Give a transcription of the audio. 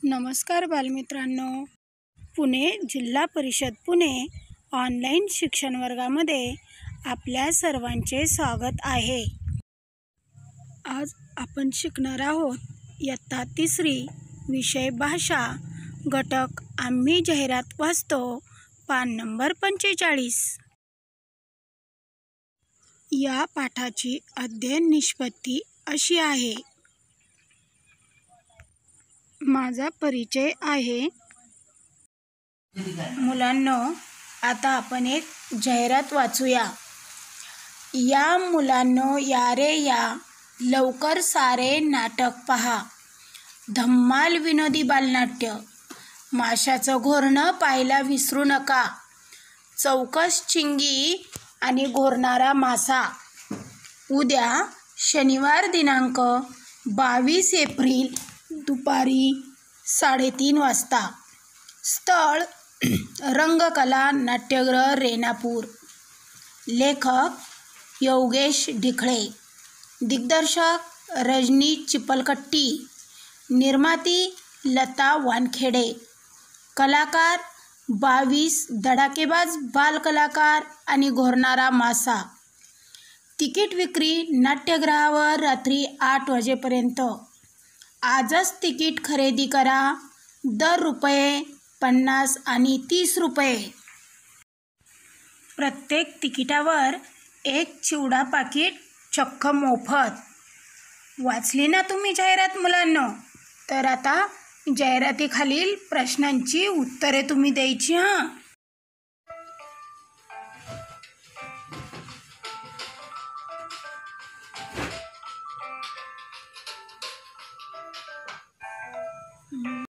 नमस्कार बालमित्रांनो, पुणे जिल्हा परिषद पुणे ऑनलाईन शिक्षण वर्गामध्ये आपल्या सर्वांचे स्वागत आहे। आज आपण शिकणार आहोत इयत्ता 3री विषय भाषा घटक आम्ही जाहिरात वाचतो पान नंबर 45। या पाठाची अध्ययन निष्पत्ती अशी आहे। माझा परिचय आहे। मुलांनो, आता आपण एक जाहिरात वाचूया। या मुलांनो या रे या, लवकर सारे नाटक पहा। धम्माल विनोदी बालनाट्य, माशाचं घोरणं पाहायला विसरू नका। चौकस चिंगी आणि घोरणारा मासा। उद्या शनिवार दिनांक 22 एप्रिल दुपारी 3:30 वाजता। स्थळ रंगकला नाट्यगृह रेणापूर। लेखक योगेश ढिकळे, दिग्दर्शक रजनी चिपलकट्टी, निर्माती लता वानखेडे, कलाकार 22 धडाकेबाज बालकलाकार आणि घोरणारा मासा। तिकीट विक्री नाट्यगृहावर रात्री 8 वाजेपर्यंत। आजच तिकीट खरेदी करा। दर रुपये 50 आणि 30 रुपये। प्रत्येक तिकिटावर एक चिवडा पाकिट चक्क मोफत। वाचली ना तुम्ही जाहिरात मुलांनो? तर आता जाहिरातीखालील प्रश्नांची उत्तरे तुम्ही द्यायची हां।